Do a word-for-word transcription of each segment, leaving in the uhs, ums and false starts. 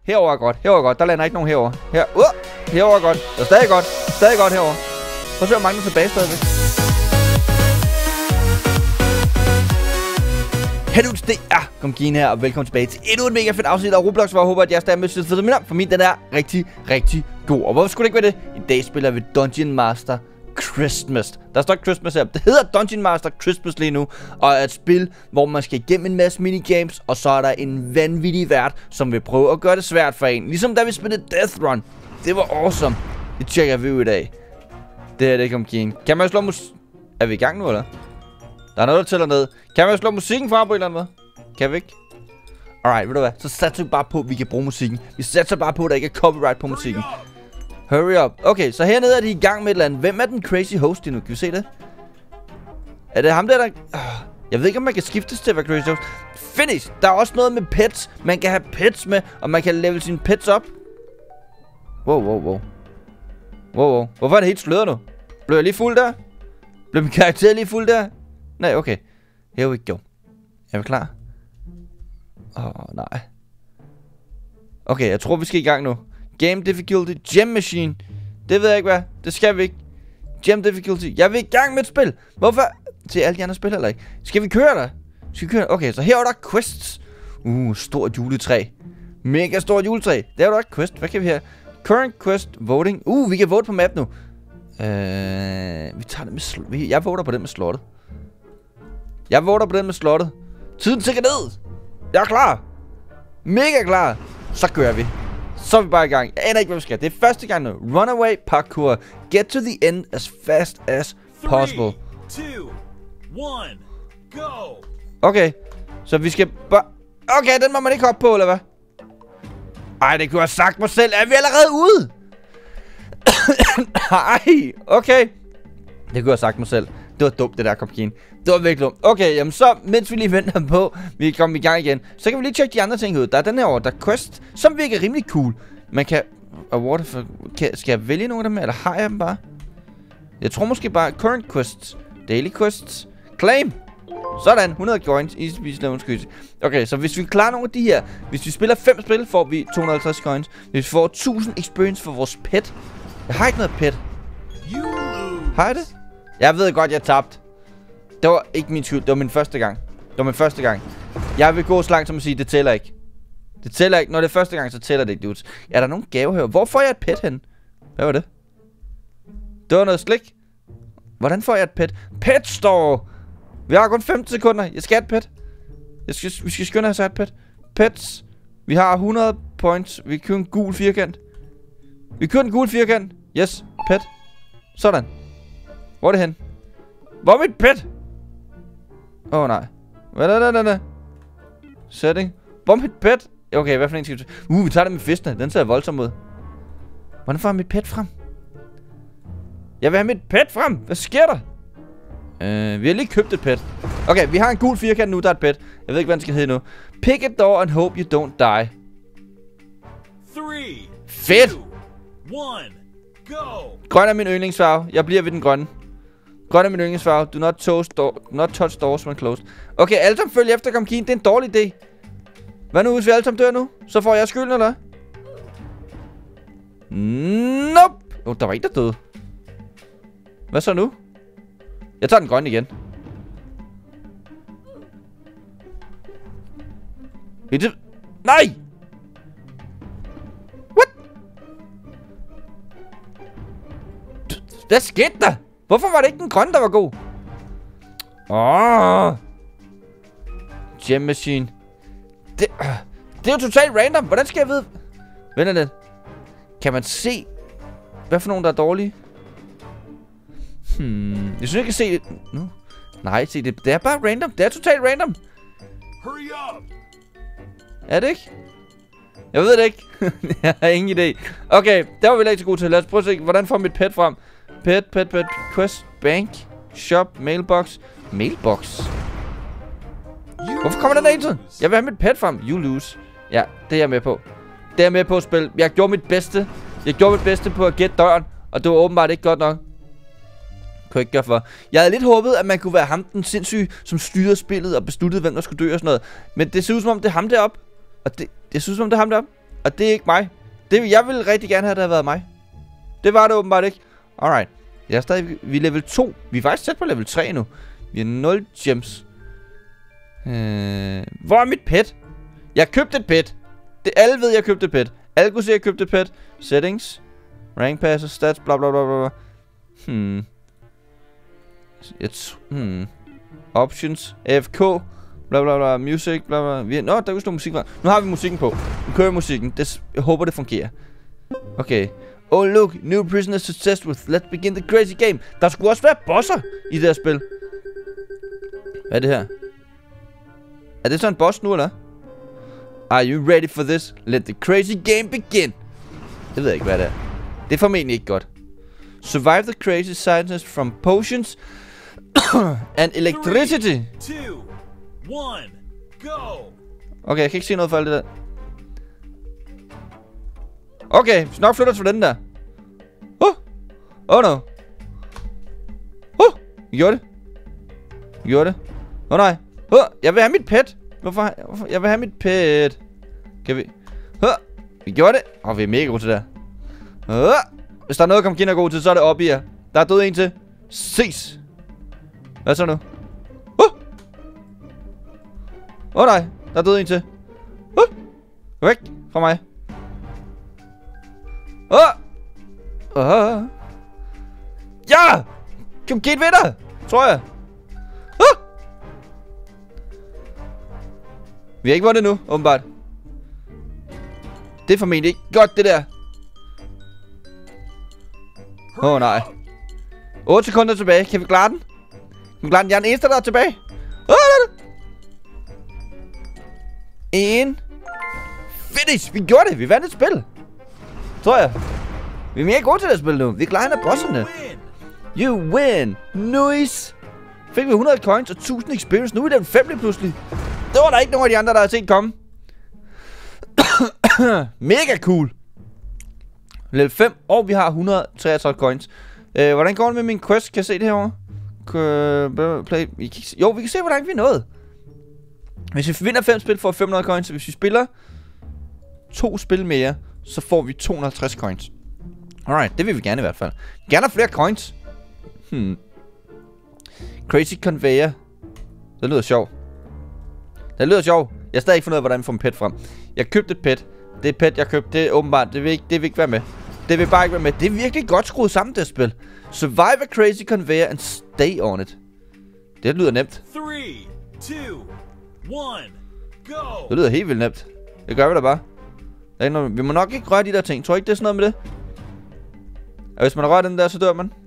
Herover er godt. Herover er godt. Der lander ikke nogen herover. Her. Uh! Herover er godt. Det er stadig godt. Stadig godt herover. Prøv at se, hvor mange der er tilbage stadigvæk. Hej dudes, det er Gomgin her, og velkommen tilbage til endnu et mega fedt afsnit af Roblox, hvor jeg håber, at jeg stadig med til for min for min den er rigtig, rigtig god. Og hvorfor skulle det ikke være det? I dag spiller vi Dungeon Master Christmas. Der står Christmas her. Det hedder Dungeon Master Christmas lige nu, og er et spil, hvor man skal igennem en masse minigames, og så er der en vanvittig vært, som vil prøve at gøre det svært for en. Ligesom da vi spillede Death Run. Det var awesome. Det tjekker vi ud i dag. Det er det, Gomgin. Kan man slå mus... Er vi i gang nu, eller? Der er noget, der tæller ned. Kan man slå musikken fra på en eller anden måde? Kan vi ikke? Alright, ved du hvad? Så satser vi bare på, at vi kan bruge musikken. Vi satser bare på, at der ikke er copyright på musikken. Hurry up. Okay, så hernede er de i gang med et eller andet. Hvem er den crazy host lige nu? Kan vi se det? Er det ham der, der... Jeg ved ikke, om man kan skiftes til at være crazy host. Finish! Der er også noget med pets. Man kan have pets med, og man kan level sine pets op. Wow, wow, wow. Wow, wow. Hvorfor er det helt sløret nu? Blev jeg lige fuld der? Blev min karakter lige fuld der? Nej, okay. Here we go. Er vi klar? Åh, oh, nej. Okay, jeg tror, vi skal i gang nu. Game difficulty, gem machine. Det ved jeg ikke hvad. Det skal vi ikke. Gem difficulty. Jeg vil i gang med et spil. Hvorfor? Se, alle de andre spil heller ikke. Skal vi køre der? Skal vi køre? Okay, så her er der quests. Uh, stort juletræ. Mega stort juletræ. Der er der et quest. Hvad kan vi her? Current quest voting. Uh, vi kan vote på map nu. Øh, vi tager det med Jeg voter på den med slottet. Jeg voter på den med slottet. Tiden tikker ned. Jeg er klar. Mega klar. Så kører vi. Så er vi bare i gang. Jeg aner ikke, hvad vi skal. Det er første gang nu. Runaway parkour. Get to the end as fast as possible. three, two, one, go. Okay. Så vi skal bare... Okay, den må man ikke hoppe på, eller hvad? Ej, det kunne jeg have sagt mig selv. Er vi allerede ude? Ej, okay. Det kunne jeg have sagt mig selv. Det var dumt, det der, Gomgin. Det var virkelig dumt. Okay, jamen så, mens vi lige venter på, vi kommer i gang igen, så kan vi lige tjekke de andre ting ud. Der er den her over, der er quest, som virker rimelig cool. Man kan... Award for... Kan, skal jeg vælge nogle af dem, eller har jeg dem bare? Jeg tror måske bare current quests, daily quests, claim. Sådan, hundrede coins, easy peasy lemon squeezy. Okay, så hvis vi klarer nogle af de her, hvis vi spiller fem spil, får vi to hundrede og halvtreds coins. Hvis vi får tusind experience for vores pet. Jeg har ikke noget pet. Har jeg det? Jeg ved godt, jeg tabte. Det var ikke min skyld. Det var min første gang. Det var min første gang. Jeg vil gå så langt som at sige, det tæller ikke. Det tæller ikke. Når det er første gang, så tæller det ikke, dudes. Er der nogen gave her? Hvor får jeg et pet hen? Hvad var det? Det var noget slik. Hvordan får jeg et pet? Pet store! Vi har kun femten sekunder. Jeg skal have et pet. Jeg skal, vi skal skynde os at have et pet. Pets. Vi har hundrede points. Vi kører en gul firkant. Vi kører en gul firkant. Yes. Pet. Sådan. Hvor er det hen? Hvor er mit pet? Åh oh, nej. Hvad er det, det, Setting. Hvor er mit pet? Okay, hvad for en skal vi tage? Uh, vi tager det med fiskene. Den ser voldsom ud. Hvordan får jeg mit pet frem? Jeg vil have mit pet frem. Hvad sker der? Uh, vi har lige købt et pet. Okay, vi har en gul firkant nu, der er et pet. Jeg ved ikke, hvad den skal hedde nu. Pick a door and hope you don't die. three, Fedt! two, one, go. Grøn er min yndlingsfarve. Jeg bliver ved den grønne. Grøn er min yndlingsfarve. Do not touch, door, do not touch doors when closed. Okay, alle sammen følger efter Gomgin. Det er en dårlig idé. Hvad nu, hvis vi alle sammen dør nu? Så får jeg skylden, eller? Nope. Oh, der var en, der døde. Hvad så nu? Jeg tager den grønne igen. Nej! What? Hvad skete der? Hvorfor var det ikke den grønne, der var god? Åh. Gem machine. Det, øh, det er jo totalt random. Hvordan skal jeg vide? Vent lidt. Kan man se, hvad for nogen, der er dårlige? Hmm. Jeg synes, jeg kan se det. Nu. Nej, se det. Det er bare random. Det er totalt random. Hurry up. Er det ikke? Jeg ved det ikke. Jeg har ingen idé. Okay, der var vi ikke så gode til. Lad os prøve at se, hvordan får mit pet frem. Pet, pet, pet, quest, bank, shop, mailbox. Mailbox? Hvorfor kommer den der hele tiden? Jeg vil have mit pet frem. You lose. Ja, det er jeg med på. Det er jeg med på at spille. Jeg gjorde mit bedste. Jeg gjorde mit bedste på at gætte døren. Og det var åbenbart ikke godt nok. Kunne jeg ikke gøre for. Jeg havde lidt håbet, at man kunne være ham den sindssyge, som styrede spillet og besluttede, hvem der skulle dø og sådan noget. Men det ser ud som om, det er ham deroppe. Og det, det ser ud som om, det er ham deroppe. Og det er ikke mig. Det, jeg ville rigtig gerne have, at det havde været mig. Det var det åbenbart ikke. Alright. Jeg er stadig... Vi er level to. Vi er faktisk tæt på level tre nu. Vi har nul gems. Øh, hvor er mit pet? Jeg købte et pet. Det, alle ved, jeg købte et pet. Alle kunne se, jeg købte et pet. Settings. Rank passes, stats, bla bla bla bla. Hmm. It's, hmm. Options. A F K. Bla bla bla. Music. Bla bla. Vi, nå, der er jo sådan musik. Nu har vi musikken på. Nu kører musikken. Det, jeg håber, det fungerer. Okay. Oh look, new prisoners to test with. Let's begin the crazy game. Der skulle også være bosser i det her spil. Hvad er det her? Er det så en boss nu, eller? Are you ready for this? Let the crazy game begin. Det ved jeg ikke, hvad det er. Det er formentlig ikke godt. Survive the crazy scientist from potions and electricity. Three, two, one, go. Okay, jeg kan ikke se noget for alt det der. Okay, vi skal nok flytte os for den der. Oh, oh no. Oh, vi gjorde det. Vi gjorde det. Åh oh, nej. Oh, jeg vil have mit pet. Hvorfor? Hvorfor? Jeg vil have mit pet. Kan vi? Oh, vi gjorde det. Åh, oh, vi er mega gode til det her. Oh, hvis der er noget, kom Kin er god til, så er det op i jer. Der er død en til. Ses. Hvad så nu? Åh oh. oh, nej. Der er død en til. Åh. Oh. Væk fra mig. Åh! Oh. Oh. Ja! Kom Kin vinder! Tror jeg. Oh. Vi har ikke vundet nu, åbenbart. Det er formentlig ikke godt, det der. Åh oh, nej. otte sekunder tilbage. Kan vi klare den? Kan vi klare den? Jeg er den eneste, der er tilbage. Oh, en. Finish! Vi gjorde det! Vi vandt et spil. Tror jeg. Vi er mere gode til det spil nu. Vi klarer en af bosserne. You win! Nice! Fik vi hundrede coins og tusind experience. Nu er det en fem lige pludselig. Det var der ikke nogen af de andre, der havde set komme. Mega cool. Level fem, og vi har et hundrede og treogtredive coins. øh, Hvordan går det med min quest? Kan jeg se det herovre? Play. Vi kan jo, vi kan se, hvor langt vi er nået. Hvis vi vinder fem spil, får vi fem hundrede coins. Hvis vi spiller to spil mere, så får vi to hundrede og halvtreds coins. Alright, det vil vi gerne i hvert fald. Gerne have flere coins. Hmm. Crazy conveyor. Det lyder sjovt. Det lyder sjovt. Jeg har stadig ikke fundet ud af, hvordan vi får en pet frem. Jeg købte et pet. Det er pet, jeg købte. Det er åbenbart. Det vil ikke, det vil ikke være med. Det vil bare ikke være med. Det er virkelig godt skruet sammen, det spil. Survive a crazy conveyor and stay on it. Det lyder nemt. three, two, one, go. Det lyder helt vildt nemt. Det gør vi da bare. Der er noget, vi må nok ikke røre de der ting. Tror I ikke, det er sådan noget med det? Og hvis man rører den der, så dør man.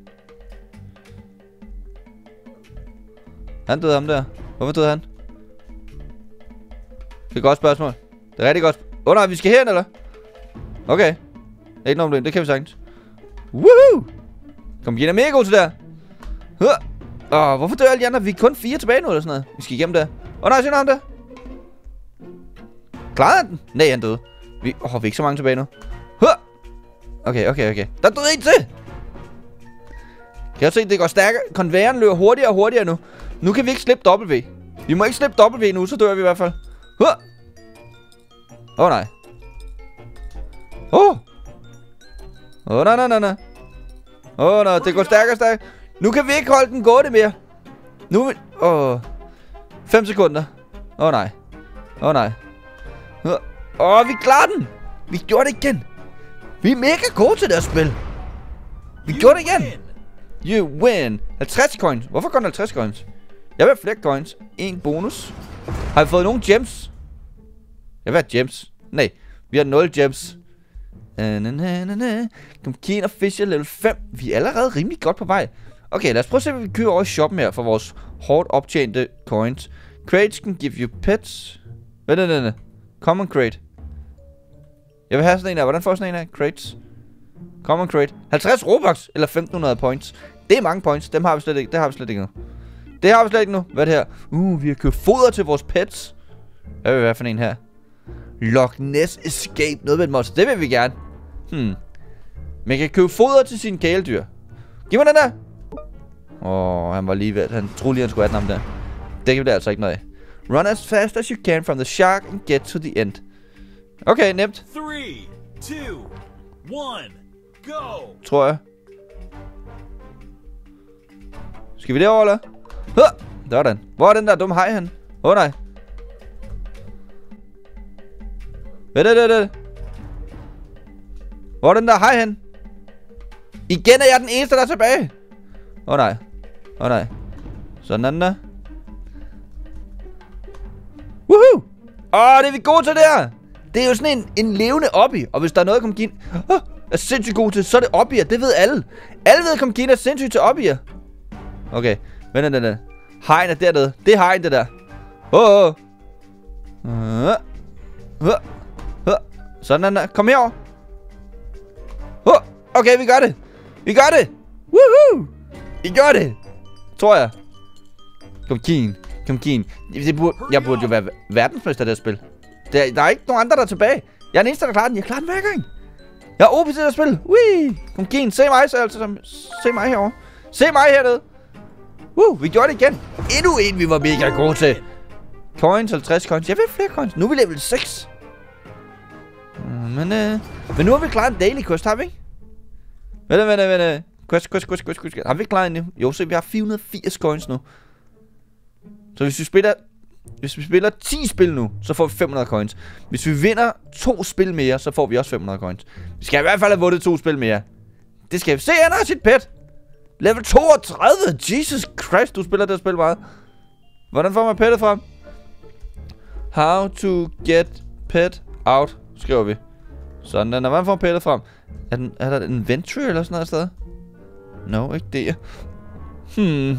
Han døde ham der. Hvorfor døde han? Det er et godt spørgsmål. Det er rigtig godt. Åh oh, nej, vi skal herind, eller? Okay. Ikke noget problem, det kan vi sagtens. Woohoo! Kom, Kin er mega god til det her. Åh, oh, hvorfor dør alle de andre? Vi er kun fire tilbage nu, eller sådan noget. Vi skal igennem der. Åh oh, nej, se ham der. Klarede han den? Nej, han døde. Vi, åh, oh, vi er ikke så mange tilbage nu. Okay, okay, okay. Der døde en til! Kan jeg se, det går stærkere. Konvejeren løber hurtigere og hurtigere nu. Nu kan vi ikke slippe W. Vi må ikke slippe W nu, så dør vi i hvert fald. Åh oh, nej. Åh! Oh. Åh, oh, nej, nej, nej, nej. Åh, oh, nej, det går stærkere og stærkere. Nu kan vi ikke holde den gående mere. Nu er vi... Åh... Oh. fem sekunder. Åh, oh, nej. Åh, oh, nej. Åh, oh, vi klarer den! Vi gjorde det igen! Vi er mega gode til det her spil! Vi you gjorde det igen! Win. You win! halvtreds coins. Hvorfor kun halvtreds coins? Jeg vil have flere coins. En bonus. Har vi fået nogle gems? Jeg vil have gems. Nej, vi har nul gems. Kom, Kin Official level fem. Vi er allerede rimelig godt på vej. Okay, lad os prøve at se, hvad vi kører over i shoppen her for vores hårdt optjente coins. Crates can give you pets. Vent, vent, vent. Common crate. Jeg vil have sådan en her. Hvordan får jeg sådan en her? Crates. Common crate. halvtreds Robux eller femten hundrede points. Det er mange points. Dem har vi slet ikke. Det har vi slet ikke nu. Det har vi slet ikke nu. Hvad er det her? Uh, vi har købt foder til vores pets. Hvad vil vi have for en her? Loch Ness Escape. Noget med et monster. Det vil vi gerne. Hmm. Man kan købe foder til sine kæledyr. Giv mig den der. Åh, oh, han var lige ved. Han troede lige, han skulle have den ham der. Det kan vi da altså ikke noget af. Run as fast as you can from the shark and get to the end. Okay, nemt. Three, two, one, go. Tror jeg. Skal vi derover, eller? Huh! Der var den. Hvor er den der dumme hej hen? Åh oh, nej. Hvad er det, det, det? Hvor er den der hej hen? Igen er jeg den eneste, der er tilbage. Åh oh, nej. Åh oh, nej. Sådan der. Woohoo! Åh, oh, det er vi gode til der. Det er jo sådan en, en levende obby. Og hvis der er noget, Komkin oh, er sindssygt god til, så er det obbyer. Det ved alle. Alle ved, at Komkin er sindssygt til obbyer. Okay. Vent, vent, vent. Hegn er dernede. Det er hegn, det der. Åh, oh, oh. uh, uh, uh. Sådan der. Kom herover. Oh, okay, vi gør det. Vi gør det. Woohoo! Vi gør det. Tror jeg. Komkin. Komkin. Det burde, jeg burde jo være verdensmester i det her spil. Der, der er ikke nogen andre, der er tilbage. Jeg er den eneste, der klarer den. Jeg klarer den hver gang. Jeg er O P til det her spil. Wee! Komkin, se mig så altså. Se mig herovre. Se mig hernede. Woo, vi gjorde det igen. Endnu en, vi var mega gode til. Coins, halvtreds coins. Jeg vil flere coins. Nu er vi level seks. Men, øh, men nu har vi klaret en daily quest, har vi ikke? Vent, vent, vent. Quest, quest, quest, quest, quest. Har vi ikke klaret en? Jo, så vi har fire hundrede og firs coins nu. Så hvis vi spiller Hvis vi spiller ti spil nu, så får vi fem hundrede coins. Hvis vi vinder to spil mere, så får vi også fem hundrede coins. Vi skal i hvert fald have vundet to spil mere. Det skal vi se, han har sit pet. Level toogtredive. Jesus Christ, du spiller det spil meget. Hvordan får man pettet frem? How to get pet out, skriver vi. Sådan, den er. Hvordan får man pettet frem? Er, den, er der en inventory eller sådan noget sted? No, ikke det. Hmm.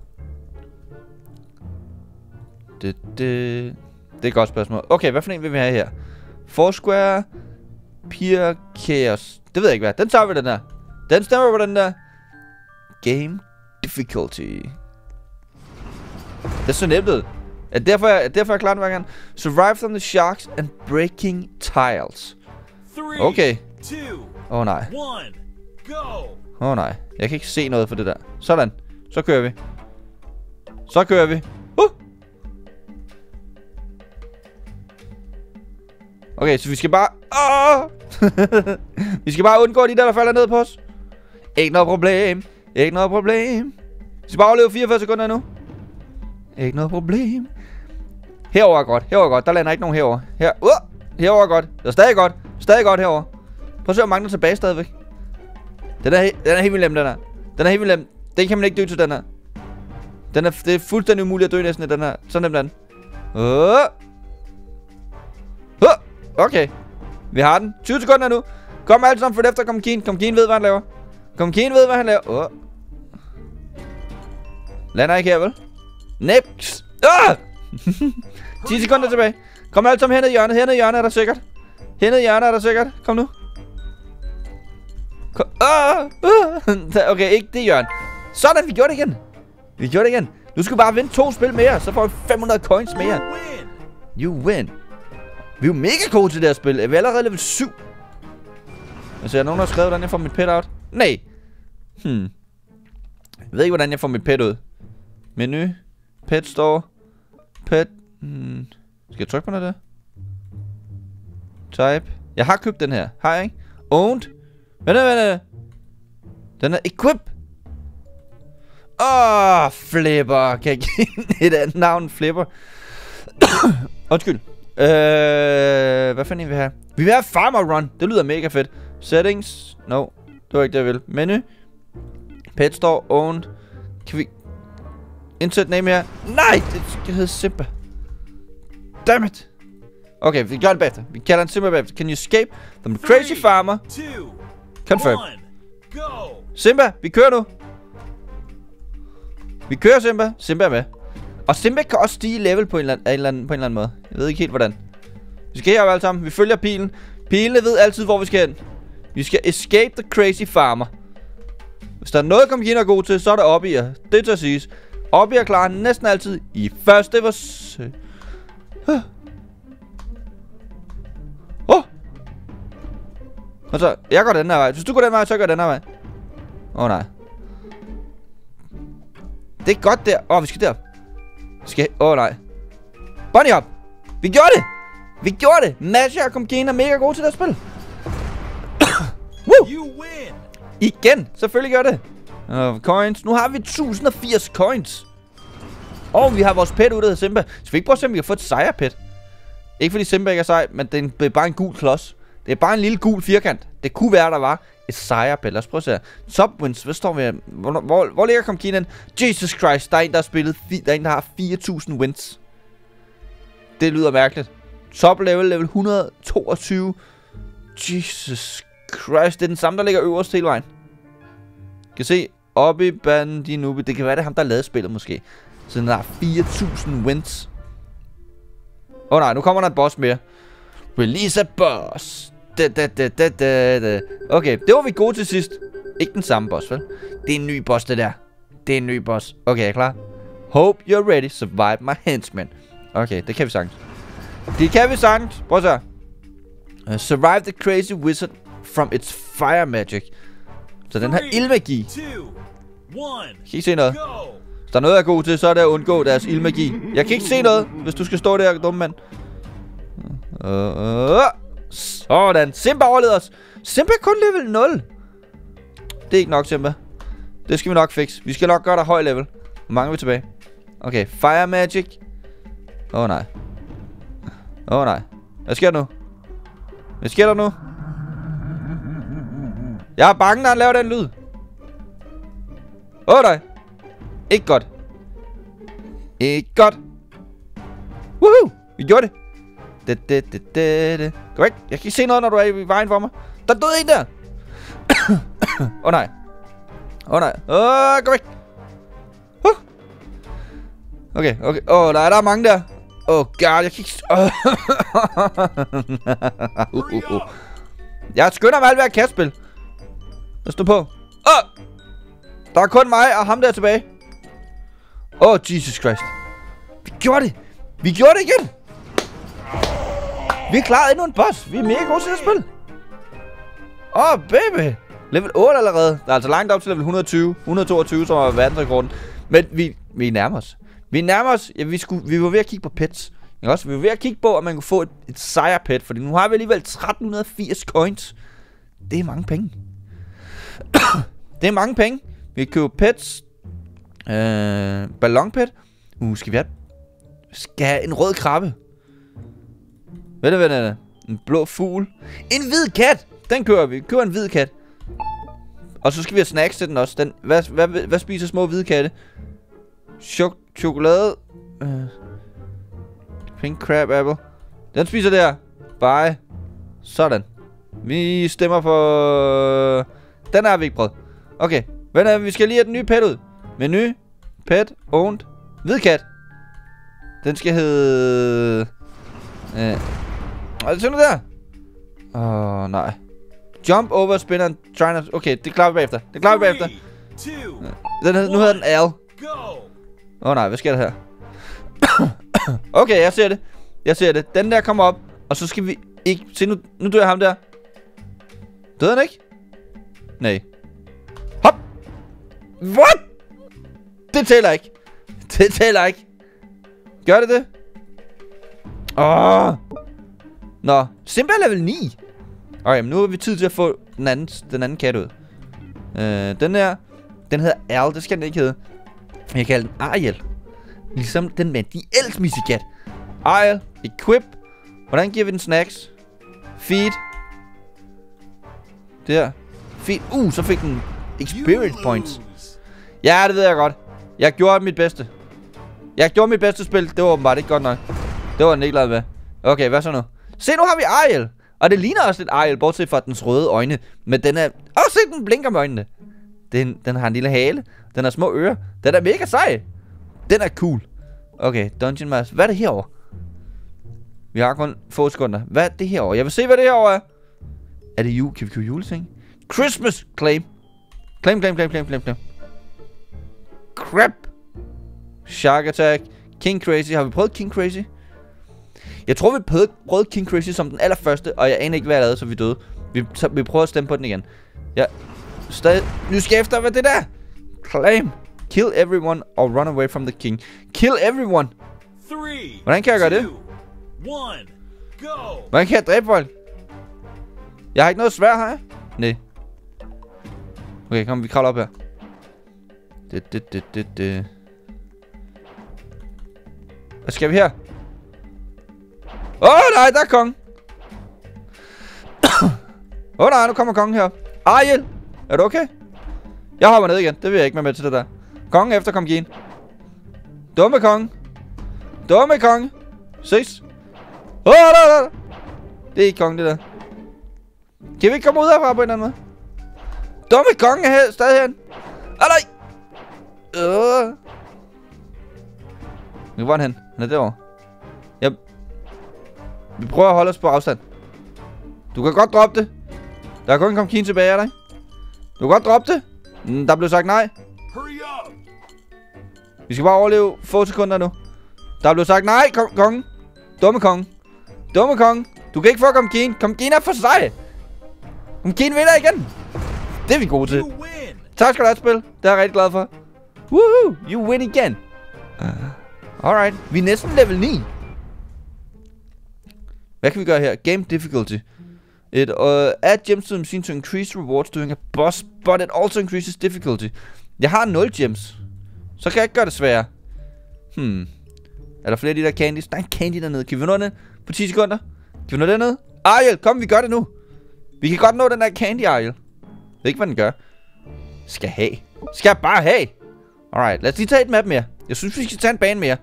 Det, det, det er et godt spørgsmål. Okay, hvad for en vil vi have her? Foursquare. Peer Chaos. Det ved jeg ikke hvad. Den tager vi, den der. Den stemmer på den der. Game Difficulty. Det er så nemt ud. Er derfor jeg, derfor jeg klarer den hver gang. Survive from the sharks and breaking tiles. Okay. Åh oh, nej. Åh oh, nej. Jeg kan ikke se noget for det der. Sådan. Så kører vi. Så kører vi. Uh! Okay, så vi skal bare... Oh! Vi skal bare undgå de der, der falder ned på os. Ikke noget problem. Ikke noget problem. Vi skal bare overleve fireogfyrre sekunder nu. Ikke noget problem. Herover er godt. Herover er godt. Der lander ikke nogen herover. Her. Uh! Herover er godt. Det er stadig godt. Stadig godt herover. Prøv at se, hvor mange der tilbage stadigvæk. Den er, den er helt vildt nem, den her. Den er helt vildt nem. Den kan man ikke dø til, den her. Den er, det er fuldstændig umuligt at dø næsten i den her. Så nem den. Uh! Uh! Okay. Vi har den. tyve sekunder nu. Kom alle sammen, for efter Komkin. Komkin ved, hvad han laver. Komkin ved, hvad han laver. Åh. Oh. Lander ikke her, vel? Neps. Ah! ti sekunder tilbage. Kom alle sammen hernede i hjørnet. Hernede i hjørnet er der sikkert. Hernede i hjørnet er der sikkert. Kom nu. Kom. Ah! Ah! Okay, ikke det hjørne. Sådan, vi gjorde det igen. Vi gjorde det igen. Nu skal vi bare vinde to spil mere. Så får vi fem hundrede coins mere. You win. Vi er jo mega gode til det her spil. Vi er allerede level syv. Altså, er der nogen, der har skrevet, hvordan jeg får mit pet out? Nej. Hmm. Jeg ved ikke, hvordan jeg får mit pet ud. Menu. Pet store. Pet. Hmm. Skal jeg trykke på noget der? Type. Jeg har købt den her. Har jeg ikke? Owned. Vent, vent, vent. Den er equip. Åh, oh, Flipper. Kan jeg give et andet navn? Flipper. Undskyld. Øh, hvad fanden vil vi have? Vi vil have Farmer Run. Det lyder mega fedt. Settings. No, det var ikke det, jeg vil. Menu. Pet Store. Owned. Kan vi... Insert name her. Nej, det skal hedde Simba. Dammit. Okay, vi gør det bagefter. Vi kalder den Simba bagefter. Can you escape from the crazy farmer? Confirm. Simba, vi kører nu. Vi kører, Simba. Simba er med. Og Simba kan også stige level på en eller anden, en eller anden, på en eller anden måde. Jeg ved ikke helt, hvordan. Vi skal herover alle sammen. Vi følger pilen. Pilene ved altid, hvor vi skal hen. Vi skal escape the crazy farmer. Hvis der er noget, Komkin er god til, så er det obbyer. Det til at siges. Obbyer klarer næsten altid i første forsøg. Åh. Oh. Og så, jeg går den her vej. Hvis du går den vej, så går jeg den her vej. Åh oh, nej. Det er godt der. Åh, oh, vi skal derop. Vi skal... Åh oh, nej. Bunny hop. Vi gjorde det. Vi gjorde det. Masha og Comkine er mega gode til det spil. Woo! You win. Igen. Selvfølgelig gør det. Uh, coins. Nu har vi tusind og firs coins. Og vi har vores pet ud af Simba. Så vi ikke prøve at se, om vi kan få et sejrpet. Ikke fordi Simba ikke er sej, men det er bare en gul klods. Det er bare en lille gul firkant. Det kunne være, der var et sejrpet. Lad os prøve at se. Top wins. Hvad står vi her? Hvor, hvor, hvor ligger Comkine? Jesus Christ. Der er en, der har spillet. Der er en, der har fire tusind wins. Det lyder mærkeligt. Top level, level et hundrede og toogtyve. Jesus Christ. Det er den samme, der ligger øverst hele vejen. Kan se. Obi Bandinubi. Det kan være, det er ham, der lavede spillet måske. Så den har fire tusind wins. Åh oh, nej, nu kommer der en boss mere. Release a boss. Da, da, da, da, da, da. Okay, det var vi gode til sidst. Ikke den samme boss, vel? Det er en ny boss, det der. Det er en ny boss. Okay, er I klar? Hope you're ready. Survive my henchmen. Okay, det kan vi sagtens. Det kan vi sagtens. Prøv at se. Uh, survive the crazy wizard from its fire magic. Så den har ildmagi. Kan I ikke se noget? Hvis der er noget, jeg er god til, så er det at undgå deres ildmagi. Jeg kan ikke se noget, hvis du skal stå der, dumme mand. Uh, uh, sådan. Simba overleder os. Simba er kun level nul. Det er ikke nok, Simba. Det skal vi nok fikse. Vi skal nok gøre dig høj level. Hvor mange er vi tilbage? Okay, fire magic. Åh oh, nej. Åh oh, nej. Hvad sker der nu? Hvad sker der nu? Jeg er bange, når han laver den lyd. Åh oh, nej. Ikke godt. Ikke godt. Woohoo! Vi gjorde det. Det, det, det, det, det. Gå væk. Jeg kan ikke se noget, når du er i vejen for mig. Der døde en der. Åh oh, nej. Åh oh, nej. Åh, oh, gå væk. Uh. Okay, okay. Åh, oh, nej, der er mange der. Åh, oh, god, jeg kan ikke... Oh. uh, uh, uh. Jeg skynder mig alt, hvad jeg kan spille. Lad os stå på. Åh! Oh. Der er kun mig og ham der tilbage. Åh, oh, Jesus Christ. Vi gjorde det. Vi gjorde det igen. Vi er klaret endnu en boss. Vi er mega gode til at spille. Åh, oh, baby. Level otte allerede. Der er altså langt op til level et hundrede og tyve. et hundrede og toogtyve, som er verdensrekorden. Men vi, vi nærmer os. Vi nærmer os. Ja, vi, skulle, vi var ved at kigge på pets. Ikke også? Vi var ved at kigge på, om man kunne få et, et sejrpet. Fordi nu har vi alligevel tretten firs coins. Det er mange penge. Det er mange penge. Vi kan købe pets. Øh, ballonpet. Uh, skal vi have... Skal have en rød krabbe. Ved du hvad det er? En blå fugl. En hvid kat. Den kører vi. Vi køber en hvid kat. Og så skal vi have snacks til den også. Den, hvad, hvad, hvad, hvad spiser små hvide katte? Chok chokolade. Uh, pink crab apple. Den spiser der. Bye. Sådan. Vi stemmer på... Den har vi ikke prøvet. Okay. Venner, vi skal lige have den nye pet ud. Menu. Pet. Owned. Hvid kat. Den skal hedde... Øh. Og det er sådan der. Åh, oh, nej. Jump over spinner and try not... Okay, det klarer vi bagefter. Det klarer vi bagefter. Den hed, nu hedder den Al. Åh oh, nej, hvad sker der her? Okay, jeg ser det. Jeg ser det. Den der kommer op. Og så skal vi ikke... Se, nu, nu dør ham der. Døde han ikke? Nej. Hop! What? Det tæller ikke. Det tæller ikke. Gør det det? Åh. Oh. Nå, Simba er level ni. Okay, men nu er vi tid til at få den anden, den anden kat ud. Øh, den her, den hedder Al, det skal den ikke hedde. Jeg kalder den Ariel. Ligesom den med de elsmissekat. Ariel, equip. Hvordan giver vi den snacks? Feed. Der. Feed. Uh, så fik den experience points. Ja, det ved jeg godt. Jeg gjorde mit bedste. Jeg gjorde mit bedste spil. Det var åbenbart ikke godt nok. Det var den ikke glad med. Okay, hvad så nu? Se, nu har vi Ariel. Og det ligner også lidt Ariel, bortset fra dens røde øjne. Men den er... Åh, oh, se, den blinker med øjnene. Den, den har en lille hale. Den har små ører. Den er mega sej. Den er cool. Okay, Dungeon Master. Hvad er det herovre? Vi har kun få sekunder. Hvad er det herovre? Jeg vil se, hvad det herovre er. Er det jul? Kan vi købe juleting? Christmas claim. Claim, claim, claim, claim, claim, claim. Crap. Shark Attack. King Crazy. Har vi prøvet King Crazy? Jeg tror, vi prøvede, prøvede King Crazy som den allerførste, og jeg aner ikke, hvad jeg lavede, så vi døde. Vi, så, vi prøver at stemme på den igen. Jeg stadig nysgerrig efter, hvad det der? Claim. Kill everyone or run away from the king. Kill everyone. Three, Hvordan kan jeg gøre det? Two, one, Go. Hvordan kan jeg dræbe folk? Jeg har ikke noget svær, har jeg? Nej. Okay, kom, vi kravler op her. Det, det, det, det, det. Hvad skal vi her? Åh, oh, nej, der er kongen. Åh, oh, nej, nu kommer kongen her. Ariel, er du okay? Jeg hopper ned igen. Det vil jeg ikke være med til det der. Kongen efter kom gen. Dumme konge. Dumme konge. Ses. Åh, oh, nej, nej. Det er ikke kongen, det der. Kan vi ikke komme ud herfra på en eller anden måde? Dumme konge er her, stadig herinde. Ah, nej. Øh. Hvor er han hen? Han er derovre. Yep. Vi prøver at holde os på afstand. Du kan godt droppe det. Der er kun kommet Keen tilbage, er der ikke? Du kan godt droppe det. Mm, der blev sagt nej. Vi skal bare overleve få sekunder nu. Der blev sagt nej, kom, kongen. Dumme konge. Dumme konge. Du kan ikke få komme Keen. Kom Keen er for sig. Kom Keen vinder igen. Det er vi gode til. Tak skal du have, spil. Det er jeg rigtig glad for. Woohoo! You win again. Alright. Vi er næsten level ni. Hvad kan vi gøre her? Game difficulty. It uh, add gems to the machine to increase rewards doing a boss, but it also increases difficulty. Jeg har nul gems. Så kan jeg ikke gøre det sværere. Hmm. Er der flere af de der candies? Der er en candy dernede. Kan vi nå den på ti sekunder? Kan vi nå den ned? Ariel, kom, vi gør det nu. Vi kan godt nå den der candy, Ariel. Jeg ved ikke, hvad den gør. Skal have. Skal jeg bare have? Alright, lad os lige tage et map mere. Jeg synes, vi skal tage en bane mere.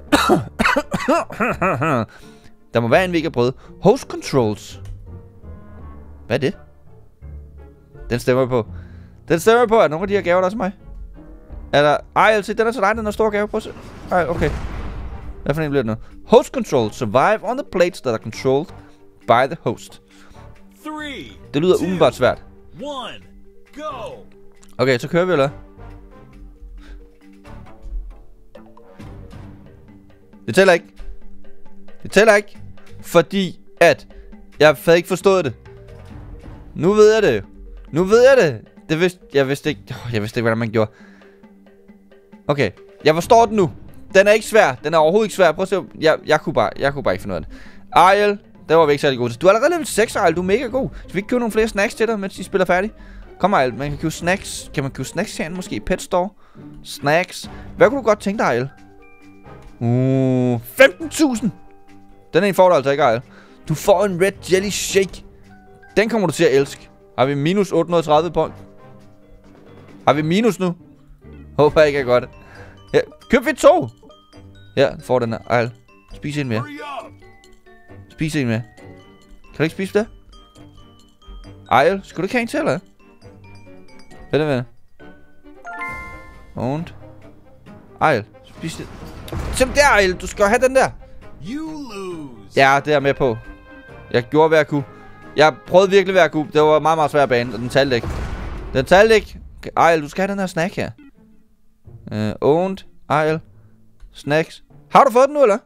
Der må være en, vi ikke har prøvet. Host controls. Hvad er det? Den stemmer på. Den stemmer på, at nogle af de her gaver, der er til mig. Er der... Ej, se, den er til dig, den er stor gave. Prøv at se. Ej, okay. Hvad for en bliver det nu? Host controls. Survive on the plates that are controlled by the host. Det lyder umiddelbart svært. Okay, så kører vi, eller? Det tæller ikke. Det tæller ikke. Fordi at jeg havde ikke forstået det. Nu ved jeg det. Nu ved jeg det. Det vidste jeg vidste ikke. Oh, jeg vidste ikke, hvordan man gjorde. Okay, jeg forstår den nu. Den er ikke svær. Den er overhovedet ikke svær. Prøv at se. Jeg, jeg, kunne, bare, jeg kunne bare ikke finde ud af det. Ariel, der var vi ikke særlig gode til. Du er allerede level seks, Ariel. Du er mega god. Så vi ikke købe nogle flere snacks til dig, mens de spiller færdig. Kom, Ariel. Man kan købe snacks. Kan man købe snacks herinde? Måske Pet Store. Snacks. Hvad kunne du godt tænke dig, Ariel? Uh, femten tusind. Den er en fordel, altså ikke, Ariel. Du får en Red Jelly Shake. Den kommer du til at elske. Har vi minus otte hundrede og tredive point? Har vi minus nu? Håber jeg ikke er godt. Ja, køb vi to. Ja, får den her. Ariel, spis en mere. Spis en mere. Kan du ikke spise det? Ariel, skal du ikke have en til, eller? Hvad er det med? Und. Ariel, spis det. Se der, Ariel, du skal have den der. Ja, det er jeg med på. Jeg gjorde, hvad jeg kunne. Jeg prøvede virkelig, hvad jeg kunne. Det var meget, meget svær bane, og den talte ikke. Den talte ikke. Ariel, du skal have den her snack her. Uh, owned. Ariel. Snacks. Har du fået den nu, eller?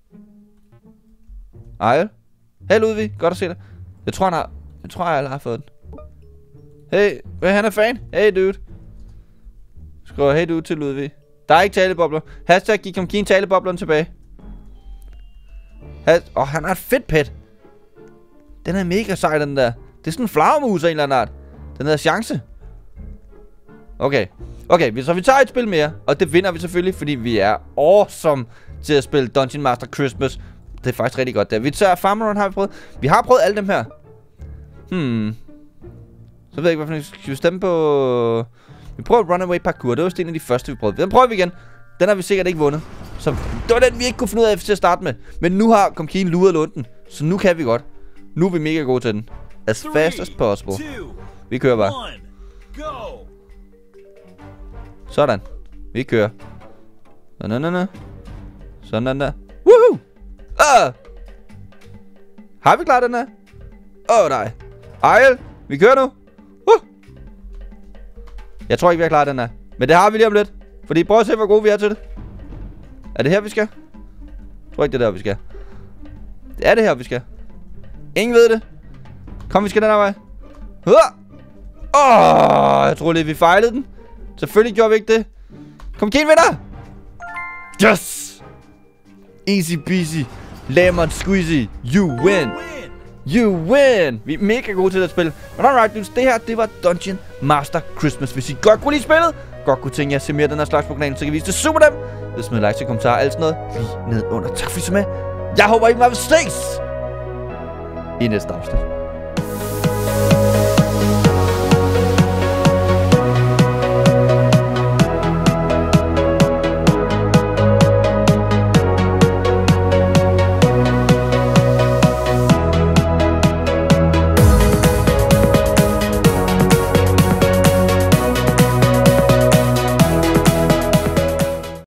Ariel. Hey, Ludvig. Godt at se dig. Jeg tror, han har... Jeg tror, Ariel har fået den. Hey, hvad han er fan? Hey, dude. Skriv hey, dude til Ludvig. Der er ikke talebobler. Hashtag giv kom Keen taleboblerne tilbage. Åh, oh, han har et fedt pet. Den er mega sej, den der. Det er sådan en flagermus af en eller anden art. Den hedder Chance. Okay. Okay, så vi tager et spil mere. Og det vinder vi selvfølgelig, fordi vi er awesome til at spille Dungeon Master Christmas. Det er faktisk rigtig godt der. Vi tager Farmer Run, har vi prøvet. Vi har prøvet alle dem her. Hmm. Så ved jeg ikke, hvorfor skal vi stemme på... Vi prøver Runaway Parkour. Det var en af de første, vi prøvede. Den prøver vi igen. Den har vi sikkert ikke vundet. Så det var den, vi ikke kunne finde ud af til at starte med. Men nu har Komkeen luret lunden. Så nu kan vi godt. Nu er vi mega gode til den. As fast as possible. Vi kører bare. Sådan. Vi kører. Sådan der. Sådan der. Woohoo! Ah! Har vi klaret den her? Åh oh, nej. Ariel, vi kører nu. Uh! Jeg tror ikke, vi har klaret den her. Men det har vi lige om lidt. Fordi prøv at se, hvor gode vi er til det. Er det her, vi skal? Jeg tror ikke, det er der, vi skal. Det er det her, vi skal. Ingen ved det. Kom, vi skal den her vej. Åh! Oh, jeg tror lige, vi fejlede den. Selvfølgelig gjorde vi ikke det. Kom, Keen vinder! Yes! Easy peasy. Lemon Squeezy, you win. You win! Vi er mega gode til at spille. Men alright, dudes, det her, det var Dungeon Master Christmas. Hvis I godt kunne lide spillet, godt kunne tænke jer at se mere af den her slags på kanalen, så kan I vise det super dem. Hvis smid like til kommentarer og alt sådan noget lige ned under. Tak fordi I så med. Jeg håber, I var ses i næste afsnit.